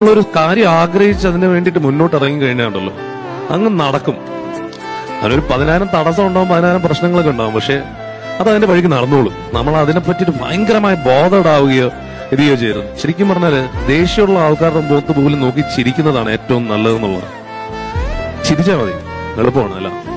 ഒരു കാര്യം ആഗ്രഹിച്ച് അതിന് വേണ്ടിയിട്ട് മുന്നോട്ട് ഇറങ്ങി കഴിഞ്ഞാണ്ടല്ലോ അങ്ങ് നടക്കും. അതിനൊരു 10,000 തടസ്സം ഉണ്ടാവും, 10,000 പ്രശ്നങ്ങളൊക്കെ ഉണ്ടാവും. പക്ഷെ അത് അതിന്റെ വഴിക്ക് നടന്നോളും. നമ്മൾ അതിനെ പറ്റിയിട്ട് ഭയങ്കരമായ ബോധടാവുകയോ ഇരിയോ ചെയ്യരുത്. ശരിക്കും പറഞ്ഞാല് ദേഷ്യമുള്ള ആൾക്കാരുടെ മുഖത്ത് പോലും നോക്കി ചിരിക്കുന്നതാണ് ഏറ്റവും നല്ലതെന്നുള്ളത്. ചിരിച്ചാൽ മതി, എളുപ്പമാണ് അല്ല.